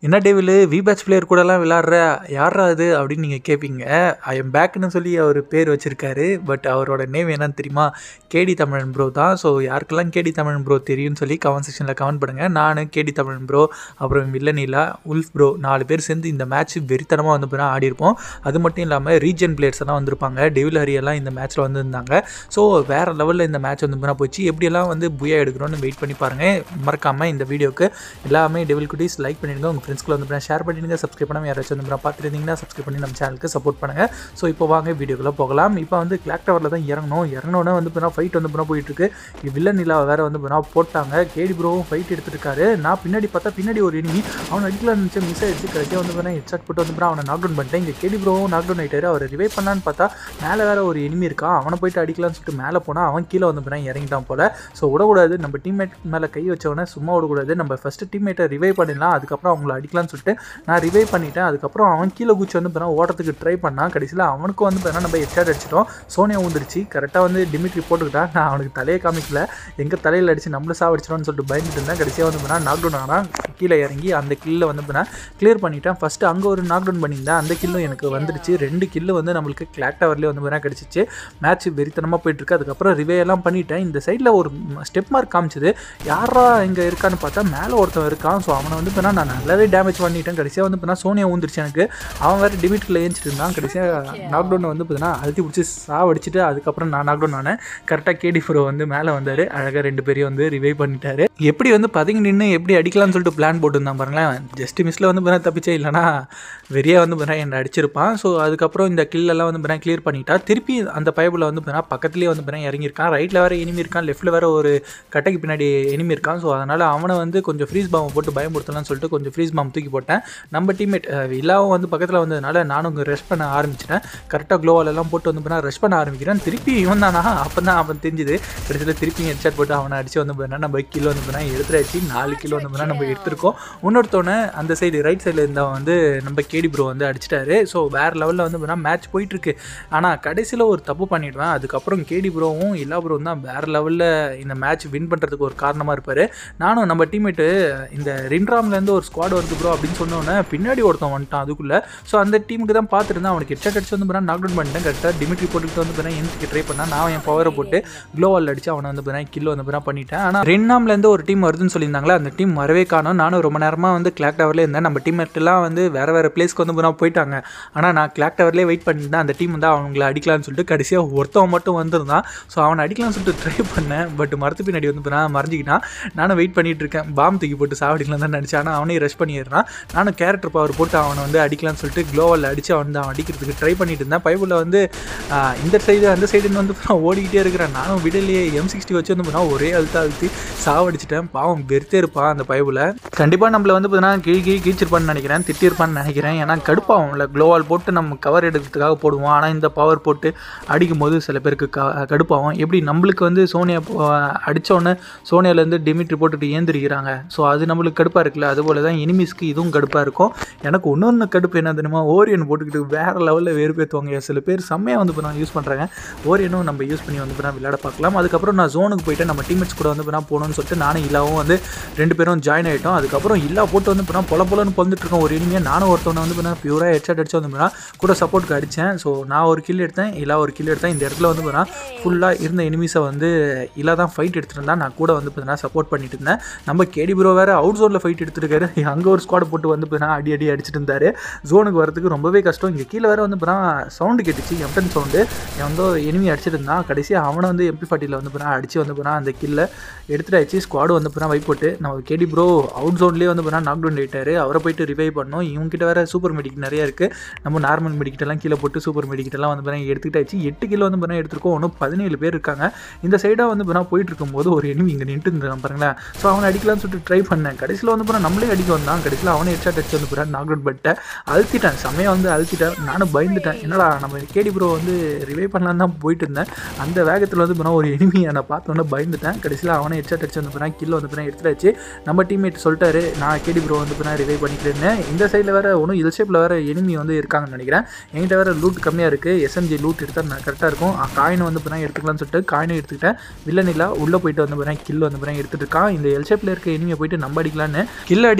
என்ன டேவிலு we batch player கூடலாம் விளாட்ற யாரா அது அப்படின்னு நீங்கள் கேட்பீங்க. ஐ எம் பேக்னு சொல்லி அவர் பேர் வச்சுருக்காரு. பட் அவரோட நேம் என்னன்னு தெரியுமா? கேடி தமிழன் ப்ரோ தான். ஸோ யாருக்கெல்லாம் கேடி தமிழன் ப்ரோ தெரியும்னு சொல்லி கமெண்ட் செக்ஷனில் கமெண்ட் பண்ணுங்கள். நான் கேடி தமிழன் ப்ரோ, அப்புறம் வில்லனிலா, உல்ஃப் ப்ரோ 4 பேர் சேர்ந்து இந்த மேட்ச் வெறித்தனமாக வந்து போனால் ஆடிருப்போம். அது மட்டும் இல்லாமல் ரீஜன் பிளேயர்ஸ் எல்லாம் வந்திருப்பாங்க. டெவில் ஹரியெல்லாம் இந்த மேட்ச்சில் வந்திருந்தாங்க. ஸோ வேறு லெவலில் இந்த மேட்ச் வந்து போனால் போச்சு. எப்படியெல்லாம் வந்து புயா எடுக்கணும்னு வெயிட் பண்ணி பாருங்கள். மறக்காமல் இந்த வீடியோக்கு எல்லாமே டெவில் குட்டீஸ் லைக் பண்ணிடுங்க. உங்கள் ஃப்ரெண்ட்ஸ்க்குள்ள வந்து ஷேர் பண்ணிடுங்க. சப்ஸ்கிரைப் பண்ணாமல் யாராச்சும் வந்து பார்த்துருந்தீங்கன்னா சப்ஸ்கிரைப் பண்ணி நம்ம சேனலுக்கு சப்போர்ட் பண்ணுங்கள். ஸோ இப்போ வாங்க வீடியோக்குள்ளே போகலாம். இப்போ வந்து கிளாக் டவரில் தான் இறங்கினோன்னே வந்து ஃபைட் வந்து போயிட்டுருக்கு. வில்லன் நிலா வேறு வந்து போட்டாங்க. கேடி ப்ரோவும் ஃபைட் எடுத்துருக்காரு. நான் பின்னாடி பார்த்தா பின்னாடி ஒரு எனிமி அவனை அடிக்கலாம்னு நினச்சி மிஸ் ஆகிடுச்சு. கடைசியாக வந்து ஹெட்ஷாட் போட்டு வந்து அவனை நாக் டவுன் பண்ணிட்டேன். இங்கே கேடி ப்ரோவும் நாக் டவுன் ஆகிட்டாரு. அவர் ரிவைவ் பண்ணான்னு பார்த்தா மேலே வேறு ஒரு எனிமி இருக்கான். அவனை போயிட்டு அடிக்கலாம்னு சொல்லிட்டு மேலே போனால் அவன் கீழே வந்து இறங்கிட்டான் போல். ஸோ விடக்கூடாது, நம்ம டீம்மேட் மேலே கை வச்சவொடனே சும்மா விடக்கூடாது. நம்ம ஃபஸ்ட்டு டீம்மேட்டை ரிவைவ் பண்ணிடலாம், அதுக்கப்புறம் அவங்கள அடிக்கலாம்னு சொல்லிட்டு நான் ரிவைவ் பண்ணிட்டேன். அதுக்கப்புறம் அவன் கீழே குச்சி வந்து ஓடுறதுக்கு ட்ரை பண்ணான். கடைசியில் அவனுக்கு வந்து நம்ம ஹெட்ஷாட் அடிச்சிட்டோம். சோனியா ஊந்துருச்சு. கரெக்டாக வந்து டிமிட்ரி போட்டுக்கிட்டான். நான் அவனுக்கு தலையை காமிக்கல, எங்கள் தலையில் அடிச்சு நம்மள சாவடிச்சிட்டோன்னு சொல்லிட்டு பயந்துட்டு இருந்தேன். கடைசியாக வந்து நாக் டவுன் ஆனால் கீழே இறங்கி அந்த கில்லை வந்து கிளியர் பண்ணிட்டேன். ஃபஸ்ட்டு அங்கே ஒரு நாக் டவுன் பண்ணியிருந்தேன். அந்த கில்லும் எனக்கு வந்துடுச்சு. 2 கில்லு வந்து நம்மளுக்கு கிளாக் டவர்லேயே வந்து கிடச்சிச்சு. மேட்ச் வெறித்தனமாக போயிட்டுருக்கு. அதுக்கப்புறம் ரிவே எல்லாம் பண்ணிட்டேன். இந்த சைடில் ஒரு ஸ்டெப் மார்க் காமிச்சது. யாரா இங்கே இருக்கான்னு பார்த்தா மேலே ஒருத்தன் இருக்கான். ஸோ அவனை வந்து நான் நல்லாவே டேமேஜ் பண்ணிட்டேன். கடைசியாக வந்து சோனியா ஊந்துருச்சு எனக்கு. அவன் வேறு டிமிட்ரியில் ஏஞ்சிட்டு இருந்தான். கடைசியாக நாக் டவுன் வந்து அழுத்தி பிடிச்சி சாவடிச்சிட்டு அதுக்கப்புறம் நான் நாக் டவுன் ஆனேன். கரெக்டாக கேடி ப்ரோ வந்து மேலே வந்தார். அழகாக 2 பேரையும் வந்து ரிவைவ் பண்ணிட்டாரு. எப்படி வந்து பதுங்கி நின்று எப்படி அடிக்கலாம்னு சொல்லிட்டு பிளான் போட்டுருந்தான் பாருங்களேன். ஜஸ்ட் மிஸ்ஸில் வந்து தப்பிச்சே, இல்லைனா வெறியாக வந்து என்னை அடிச்சிருப்பான். ஸோ அதுக்கப்புறம் இந்த கில்லெல்லாம் வந்து கிளியர் பண்ணிட்டா. திருப்பி அந்த பைபிள் வந்து பக்கத்துலேயே வந்து இறங்கியிருக்கான். ரைட்டில் வேறு எனிமி இருக்கான், லெஃப்ட்டில் வேறு ஒரு கட்டைக்கு பின்னாடி எனிமி இருக்கான். ஸோ அதனால் அவனை வந்து கொஞ்சம் ஃப்ரீஸ் பாம்பை போட்டு பயமுறுத்தலாம்னு சொல்லிட்டு கொஞ்சம் ஃப்ரீஸ் பாம்பு தூக்கி போட்டேன். நம்ம டீம்மேட் இல்லாவும் வந்து பக்கத்தில் வந்ததுனால நானும் இங்கே ரெஸ்ட் பண்ண ஆரம்பிச்சிட்டேன். கரெக்டாக க்ளோவாலெல்லாம் போட்டு வந்து ரெஸ்ட் பண்ண ஆரம்பிக்கிறேன். திருப்பி இவன் தானா அப்போ தான் அவன் தெரிஞ்சுது. கடைசியில் திருப்பி ஹெட்ஷாட் போட்டு அவனை அடித்து வந்து நம்ம கிலோ வந்து எடுத்துடாச்சு. 4 கிலோ வந்து நம்ம எடுத்திருக்கோம். இன்னொருத்தவனை அந்த சைடு ரைட் சைடில் இருந்தவன் வந்து நம்ம கேடி ப்ரோ வந்து அடிச்சிட்டாரு. ஸோ வேறு லெவலில் வந்து மேட்ச் போயிட்டுருக்கு. ஆனால் கடைசியில் ஒரு தப்பு பண்ணிவிடுவேன். அதுக்கப்புறம் கேடி ப்ரோவும் எல்லா ப்ரோவும் தான் வேறு லெவலில் இந்த மேட்ச் வின் பண்ணுறதுக்கு ஒரு காரணமாக இருப்பார். நானும் நம்ம டீம்மேட்டு இந்த ரின்ராம்லேருந்து ஒரு ஸ்குவாட் வருது ப்ரோ அப்படின்னு சொன்னோன்னே பின்னாடி ஒருத்தன் வந்துட்டான் அதுக்குள்ளே. ஸோ அந்த டீமுக்கு தான் பார்த்துருந்தேன். அவனுக்கு ஹெட்ஷாட் அடிச்சு வந்து நாக் டவுன் பண்ணிட்டேன். கரெக்டாக டிமிட்ரி போட்டுக்கிட்டு வந்து எந்திரிக்க ட்ரை பண்ணான். நான் என் பவரை போட்டு க்ளோவால் அடிச்சு அவனை வந்து கில்லோ வந்து பண்ணிட்டேன். ஆனால் ரின்னாம்லேருந்து ஒரு டீம் வருதுன்னு சொல்லியிருந்தாங்களே, அந்த டீம் வரவே காணும். நானும் ரொம்ப நேரமாக வந்து கிளாக் டவரில் இருந்தேன். நம்ம டீம்மேட்லாம் வந்து வேறு பிளேஸ்க்கு வந்து போயிட்டாங்க. ஆனால் நான் கிளாக் டவர்லேயே வெயிட் பண்ணியிருந்தேன். அந்த டீம் வந்து அவங்கள அடிக்கலாம்னு சொல்லிட்டு கடைசியாக ஒருத்தவன் மட்டும் வந்திருந்தான். ஸோ அவனை அடிக்கலாம்னு சொல்லிட்டு ட்ரை பண்ணேன். பட் மரத்து பின்னாடி வந்து மறைஞ்சிக்கிட்டான். நானும் வெயிட் பண்ணிட்டு இருக்கேன். பாம்பு தூக்கி போட்டு சாவடிக்கலாம் தான் நினச்சேன். ஆனால் அவனையும் ரஷ் பண்ணிடுறான். நானும் கேரக்டர் பவர் போட்டு அவனை வந்து அடிக்கலாம்னு சொல்லிட்டு க்ளோவால் அடித்து அவன் அடிக்கிறதுக்கு ட்ரை பண்ணிட்டு இருந்தேன். பைபிளில் வந்து இந்த சைடு அந்த சைடுன்னு வந்து ஓடிக்கிட்டே இருக்கிறேன். நானும் விடலையே M60 வச்சு வந்து ஒரே அழுத்தி சாவடிச்சிட்டேன். பாவம் வெறுத்தே இருப்பான் அந்த பைபிளை. கண்டிப்பாக நம்மளை வந்து கீழ்ச்சிருப்பான்னு நினைக்கிறேன், திட்டிருப்பான்னு நினைக்கிறேன். ஏன்னா கடுப்பாகும்ல, க்ளோவால் போட்டு நம்ம கவர் எடுக்கிறதுக்காக போடுவோம். ஆனால் இந்த பவர் போட்டு அடிக்கும் போது சில பேருக்கு கடுப்பாகும். எப்படி நம்மளுக்கு வந்து சோனியா அடித்தோடனே சோனியாவிலேருந்து டிமிட்ரி போட்டுட்டு ஏந்திரிக்கிறாங்க. ஸோ அது நம்மளுக்கு கடுப்பாக இருக்குல்ல, அதுபோல் தான் எனிமீஸ்க்கு இதுவும் கடுப்பாக இருக்கும். எனக்கு இன்னொன்று கடுப்பு என்ன தெரியுமா? ஓரியன் போட்டுக்கிட்டு வேறு லெவலில் வெறுப்பேற்றுவாங்க. சில பேர் செம்மையாக வந்து யூஸ் பண்ணுறாங்க. ஓரியனும் நம்ம யூஸ் பண்ணி வந்து விளையாட பார்க்கலாம். அதுக்கப்புறம் நான் ஜோனுக்கு போயிட்டு நம்ம டீம்மேட்ஸ் கூட வந்து போகணும்னு சொல்லிட்டு நானும் இல்லாவும் வந்து 2 பேரும் ஜாயின் ஆகிட்டோம். அதுக்கப்புறம் இல்லா போட்டு வந்து பொலன்னு பொந்துட்டு இருக்கோம். ஒரு இனிமையாக நானும் ஒருத்தவனை வந்து பியூராக ஹெட்ஷாட் அடிச்சு வந்து கூட சப்போர்ட்டுக்கு அடித்தேன். ஸோ நான் ஒரு கில் எடுத்தேன், இல்லா ஒரு கில் எடுத்தேன். இந்த இடத்துல வந்து ஃபுல்லாக இருந்த எனிமீஸை வந்து இல்லா தான் ஃபைட் எடுத்துகிட்டு இருந்தால் நான் கூட வந்து சப்போர்ட் பண்ணிட்டு இருந்தேன். நம்ம கேடி ப்ரோ வேறு அவுட் ஜோனில் ஃபைட் எடுத்துருக்காரு. அங்கே ஒரு ஸ்குவாட் போட்டு வந்து அடி அடிச்சுட்டு இருந்தார். ஜோனுக்கு வரதுக்கு ரொம்பவே கஷ்டம். இங்கே கீழே வேறு வந்து சவுண்டு கேட்டுச்சு, எம்டன் சவுண்டு. வந்து எனிமி அடிச்சிட்டு இருந்தான். கடைசியாக அவனை வந்து MP40 வந்து அடித்து வந்து அந்த கில்லை எடுத்துட்டாச்சு. ஸ்குவாடு வந்து வைப் போட்டு நம்ம கேடி ப்ரோ அவுட் ஜோன்லேயே வந்து நாக் டவுன் ஆகிட்டார். அவரை போயிட்டு ரிவைவ் பண்ணோம். இவங்ககிட்ட வேறு சூப்பர் மெடிக்கிட் நிறையா இருக்குது. நம்ம நார்மல் மெடிக்கிட்டெல்லாம் கீழே போட்டு சூப்பர் மெடிக்கிட்டெல்லாம் வந்து எடுத்துக்கிட்டாச்சு. 8 கிலோ வந்து எடுத்துருக்கோம். இன்னும் 17 பேர் இருக்காங்க. இந்த சைடாக வந்து போயிட்டு இருக்கும்போது ஒரு எனிமி இங்கே நின்று இருந்தான் பாருங்களேன். ஸோ அவனை அடிக்கலாம்னு சொல்லிட்டு ட்ரை பண்ணேன். கடைசியில் வந்து நம்மளே அடிக்க வந்தான். கடைசியில் அவனை ஹெட்ஷாட் அடிச்சு வந்து நாக் டவுன் பண்ணிட்டேன். அழுத்திட்டேன், செம்மையாக வந்து அழுத்திட்டேன். நானும் பயந்துட்டேன். என்னடா நம்ம கேடி ப்ரோ வந்து ரிவைவ் பண்ணலாம் தான் போயிட்டு இருந்தேன். அந்த வேகத்தில் வந்து ஒரு எனிமியை நான் பார்த்தோன்னே பயந்துட்டேன். கடைசியில் அவனை ஹெட்ஷாட் அடிச்சு வந்து கில்ல வந்து எடுத்துட்டாச்சு. நம்ம டீம்மேட் சொல்லிட்டாரு நான் கேடி ப்ரோ வந்து ரிவைவ் பண்ணிக்கிறேன்னு. இந்த சைடில் வேறு ஒன்றும் எல் ஷேப்பில் வேறு எனிமி வந்து இருக்காங்கன்னு நினைக்கிறேன். என்கிட்ட வேறு லூட் கம்மியாக இருக்குது. SMG லூட் எடுத்தால் நான் கரெக்டாக இருக்கும். காயினை வந்து எடுத்துக்கலாம்னு சொல்லிட்டு காயினை எடுத்துக்கிட்டேன். வில்லனிலா உள்ளே போயிட்டு வந்து கில் வந்து எடுத்துகிட்டு இருக்கான். இந்த எல் ஷேப்பில் இருக்க எனிமியை போயிட்டு நம்ம அடிக்கலான்னு கில்ல அடிச்சுட்டு இருக்க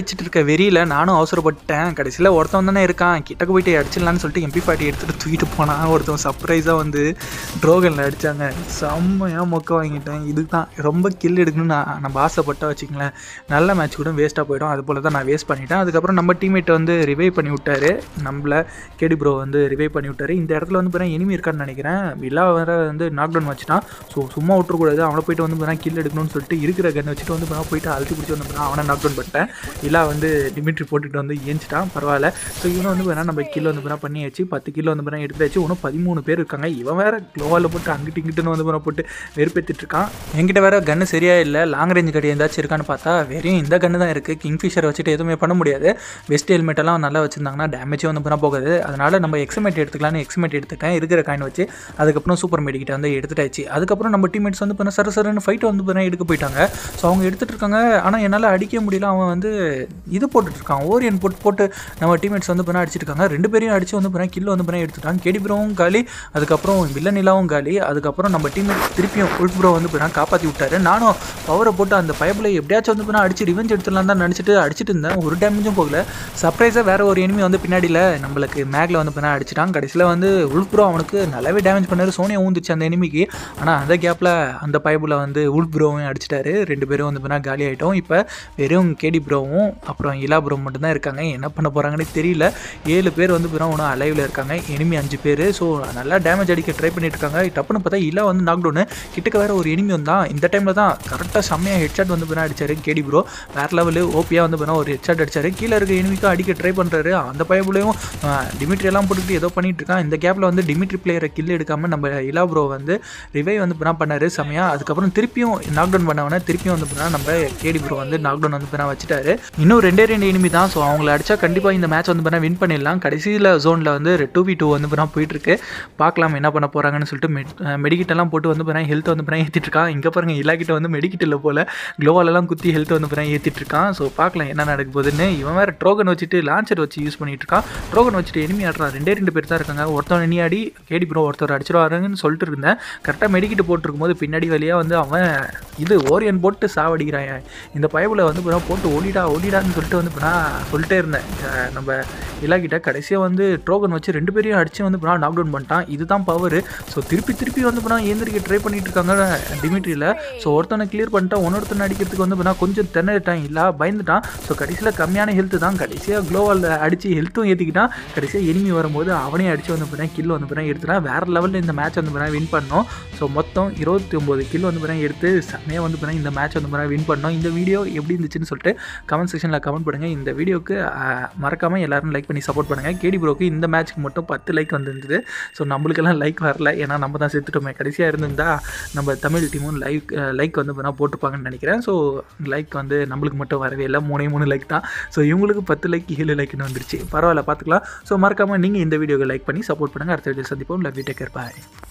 வெறியில் நானும் அவசரப்பட்டேன். கடைசியில் ஒருத்தன் தானே இருக்கான், கிட்டக்கு போயிட்டு அடிச்சிடலான்னு சொல்லிட்டு MP40 எடுத்துகிட்டு தூக்கிட்டு போனான். ஒருத்தன் சர்ப்ரைஸாக வந்து ட்ரோகனில் அடித்தாங்க. செம்மையாக மொக்க வாங்கிட்டேன். இதுக்கு தான் ரொம்ப கில் எடுக்கணும்னு நம்ம ஆசைப்பட்டா வச்சுங்களேன், நல்ல மேட்ச் கூட வேஸ்ட்டாக போயிடும். அது போல் தான் நான் வேஸ்ட் பண்ணிட்டேன். அதுக்கப்புறம் நம்ம டீம்மேட் வந்து ரிவைவ் பண்ணி விட்டார். நம்மள கேடி ப்ரோ வந்து ரிவைவ் பண்ணி விட்டார். இந்த இடத்துல வந்து பார்த்தீங்கன்னா எனிமி இருக்கான்னு நினைக்கிறேன். விழா வேறு வந்து நாக் டவுன் வச்சுட்டான். ஸோ சும்மா விட்டுறக்கூடாது, அவனை போயிட்டு வந்து பார்த்தீங்கன்னா கில் எடுக்கணும்னு சொல்லிட்டு இருக்கிற கன் வச்சுட்டு வந்து போயிட்டு அழுத்தி பிடிச்சி வந்து அவனை நாக் டவுன் பண்ணிட்டேன். விழா வந்து டிமிட்ரி போட்டுட்டு வந்து ஏஞ்சிட்டான். பரவாயில்ல. ஸோ இவனை வந்து வேணால் நம்ம கில் வந்து பண்ணியாச்சு. 10 கிலோ வந்து எடுத்தாச்சு. இன்னும் 13 பேர் இருக்காங்க. இவன் வேறு க்ளோவால் போட்டு அங்கிட்டு இங்கிட்டுன்னு வந்து போட்டு வெறுப்பேற்றிட்டு இருக்கான். என்கிட்ட வேறு கன்று சரியாக இல்லை. லாங் ரேஞ்ச் கடி எந்தாச்சும் இருக்கான்னு பார்த்தா வெறும் இந்த கன்று தான் இருக்குது. கிங்ஃபிஷரை வச்சுட்டு எதுவுமே பண்ண முடியாது. வெஸ்ட் ஹெல்மெட்டெல்லாம் நல்லா வச்சுருந்தாங்கன்னா டேமேஜே வந்து போகாது. அதனால் நம்ம எக்ஸ்மெட் எடுத்துக்கலான்னு எக்ஸ்மெட் எடுத்துட்டேன் இருக்கிற காயின் வச்சு. அதுக்கப்புறம் சூப்பர் மெடிக்கிட்ட வந்து எடுத்துட்டாச்சு. அதுக்கப்புறம் நம்ம டீம்மேட்ஸ் வந்து சரசரன்னு ஃபைட் வந்து எடுக்க போயிட்டாங்க. ஸோ அவங்க எடுத்துகிட்டு இருக்காங்க. ஆனால் என்னால் அடிக்க முடியல. அவன் வந்து இது போட்டுட்ருக்கான், ஓரியன் போட்டு நம்ம டீம்மேட்ஸ் வந்து அடிச்சிருக்காங்க. 2 பேரையும் அடித்து வந்து கில் வந்து எடுத்துட்டான். கேடி ப்ரோவும் காலி, அதுக்கப்புறம் வில்லனிலாவும் காலி. அதுக்கப்புறம் நம்ம டீம்மேட் திருப்பியும் உல்ஃப் ப்ரோ வந்து காப்பாற்றி விட்டாரு. நானும் பவரை போட்டு அந்த பயபில் எப்படியாச்சும் வந்து அடிச்சு ரிவெஞ்ச் எடுத்துடலாம் தான் அடிச்சுட்டு இருந்தேன். ஒரு டேமேஜும் போகல. சர்ப்ரைஸாக வேறு ஒரு எனிமி வந்து பின்னாடியில் நம்மளுக்கு மேக்ல வந்து அடிச்சிட்டான். கடைசியில் வந்து உல்ஃப் ப்ரோ அவனுக்கு நல்லாவே டேமேஜ் பண்ணார். சோனியா ஊந்துச்சு அந்த எனிமிக்கு. ஆனால் அந்த கேப்பில் அந்த பயபில் வந்து உல்ஃப் ப்ரோவும் அடிச்சிட்டாரு. 2 பேரும் வந்து காலி ஆகிட்டோம். இப்போ வெறும் கேடி ப்ரோவும் அப்புறம் இலா ப்ரோ மட்டும்தான் இருக்காங்க. என்ன பண்ண போகிறாங்கன்னு தெரியல. 7 பேர் வந்து ஒன்றும் அலைவில் இருக்காங்க. எனிமி 5 பேர். ஸோ நல்லா டேமேஜ் அடிக்க ட்ரை பண்ணிட்டு இருக்காங்க. டப்புன்னு பார்த்தா இலா வந்து நாக் டவுனு. கிட்டக்க வேறு ஒரு எனிமி வந்தான். இந்த டைமில் தான் கரெக்டாக செம்மையாக ஹெட்ஷாட் வந்து அடிச்சார் கேடி ப்ரோ. வேறு லெவலு ஓபியாக வந்து ஒரு ஹெட்ஷாட் அடிச்சார். கீழே இருக்க எனிமிக்கும் அடிக்க ட்ரை பண்ணுறாரு. அந்த பயபுலையும் டிமிட்ரி எல்லாம் போட்டுக்கிட்டு ஏதோ பண்ணிட்டு இருக்கான். இந்த கேப்பில் வந்து டிமிட்ரி பிளேயரை கில் எடுக்காமல் நம்ம இலா ப்ரோ வந்து ரிவைவ் வந்து பண்ணார் செம்மையாக. அதுக்கப்புறம் திருப்பியும் நாக் டவுன் பண்ணவன திருப்பியும் வந்து நம்ம கேடி ப்ரோ வந்து நாக் டவுன் வந்து வச்சுட்டாரு. இன்னும் 2 எனிமி தான். ஸோ அவங்கள அடிச்சா கண்டிப்பாக இந்த மேட்ச் வந்து வின் பண்ணிடலாம். கடைசியில் ஜோனில் வந்து 2v2 வந்து போயிட்டுருக்கு. பார்க்கலாம் என்ன பண்ண போகிறாங்கன்னு சொல்லிட்டு மெடிக்கிட்டெல்லாம் போட்டு வந்து ஹெல்த் வந்து ஏற்றிட்டு இருக்கான். இங்கே பாருங்கள் இல்லாக்கிட்ட வந்து மெடிக்கிட்டில் போல் க்ளோவாலெல்லாம் குத்தி ஹெல்த் வந்து ஏற்றிட்டு இருக்கான். ஸோ பார்க்கலாம் என்ன நடக்க போகுதுன்னு. இவன் வேறு ட்ரோகன் வச்சுட்டு லான்ச்சர் வச்சு யூஸ் பண்ணிட்டு இருக்கான். ட்ரோகன் வச்சுட்டு எனிமி ஆடுறான். 2 பேர் தான் இருக்காங்க. ஒருத்தவன் இனி ஆடி கேடி ப்ரோ ஒருத்தர் அடிச்சிருவாருன்னு சொல்லிட்டு இருந்தேன். கரெக்டாக மெடிக்கிட்டு போட்டுருக்கும் போது பின்னாடி வழியாக வந்து அவன் இது ஓரியன் போட்டு சாவடிக்கிறான். இந்த பயபில் வந்து போட்டு ஓடிடான்னு சொல்லிட்டு வந்து சொல்லிட்டே இருந்தேன் நம்ம இலாக்கிட்ட. கடைசியாக வந்து ட்ரோகன் வச்சு 2 பேரையும் அடித்து வந்து நாக் டவுன் பண்ணிட்டான். இதுதான் பவர். ஸோ திருப்பி வந்து ஏந்திரிக்க ட்ரை பண்ணிட்டு இருக்காங்க டிமிட்ரியில். ஸோ ஒருத்தனை கிளியர் பண்ணிட்டான். ஒன்னொருத்தனை அடிக்கிறதுக்கு வந்து கொஞ்சம் திணறிட்டான். இல்லை பயந்துட்டான். ஸோ கடைசியில் கம்மியான ஹெல்த்து தான். கடைசியாக க்ளோவால் அடித்து ஹெல்த்தும் ஏற்றிக்கிட்டான். கடைசியாக எனிமி வரும்போது அவனையும் அடித்து வந்து கில் வந்து எடுத்துட்டான். வேறு லெவலில் இந்த மேட்ச் வந்து வின் பண்ணோம். ஸோ மொத்தம் 29 கில் வந்து எடுத்து செம்மையாக வந்து இந்த மேட்ச் வந்து வின் பண்ணோம். இந்த வீடியோ எப்படி இருந்துச்சுன்னு சொல்லிட்டு கமெண்ட் செக்ஷனில் கமெண்ட் பண்ணுங்கள். இந்த வீடியோக்கு மறக்காமல் எல்லாரும் லைக் பண்ணி சப்போர்ட் பண்ணுங்கள். கேடி ப்ரோக்கு இந்த மேட்ச்க்கு மட்டும் 10 லைக் வந்துருந்தது. ஸோ நம்மளுக்கெல்லாம் லைக் வரல, ஏன்னா நம்ம தான் செத்துட்டோமே. கடைசியாக இருந்திருந்தால் நம்ம தமிழ் டீமும் லைக் வந்து போட்டுப்பாங்கன்னு நினைக்கிறேன். ஸோ லைக் வந்து நம்மளுக்கு மட்டும் வரவே இல்லை, 3 லைக் தான். ஸோ இவங்களுக்கு 10 லைக் 7 லைக்னு வந்துருச்சு. பரவாயில்ல, பார்த்துக்கலாம். ஸோ மறக்காமல் நீங்கள் இந்த வீடியோவை லைக் பண்ணி சப்போர்ட் பண்ணுங்கள். அடுத்த வீடியோ சந்திப்போம். Love you, take care, bye.